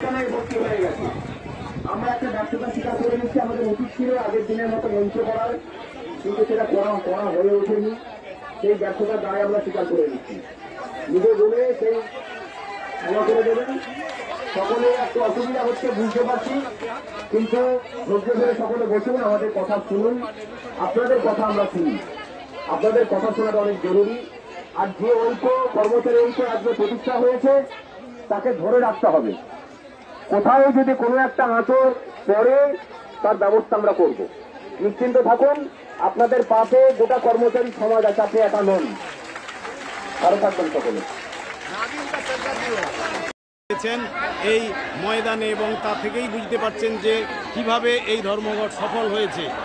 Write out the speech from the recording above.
প্রতিষ্ঠানে ভর্তি হয়ে গেছে। আমরা একটা ব্যর্থতা স্বীকার করে নিচ্ছি, আমাদের উচিত ছিল আগের দিনের মতো মঞ্চ করার, কিন্তু সেটা করা হয়ে ওঠেনি। সেই ব্যর্থতার দায় আমরা স্বীকার করে নিচ্ছি। নিজে বলে সেই ক্ষমা করে দেবেন। সকলে একটু অসুবিধা হচ্ছে বুঝতে পারছি, কিন্তু ধৈর্য ধরে সকলে বসুন, আমাদের কথা শুনুন। আপনাদের কথা আমরা শুনি, আপনাদের কথা শোনাটা অনেক জরুরি। আর যে ঐক্য, কর্মচারী ঐক্য আজকে প্রতিষ্ঠা হয়েছে, তাকে ধরে রাখতে হবে। কোথাও যদি কোনো একটা আঁচড় পড়ে, তার ব্যবস্থা আমরা করব। নিশ্চিন্ত থাকুন, আপনাদের পাশে গোটা কর্মচারী সমাজ আছে, আপনি একা নন। ভালো থাকবেন সকলে। এই ময়দানে এবং তা থেকেই বুঝতে পারছেন যে কিভাবে এই ধর্মঘট সফল হয়েছে।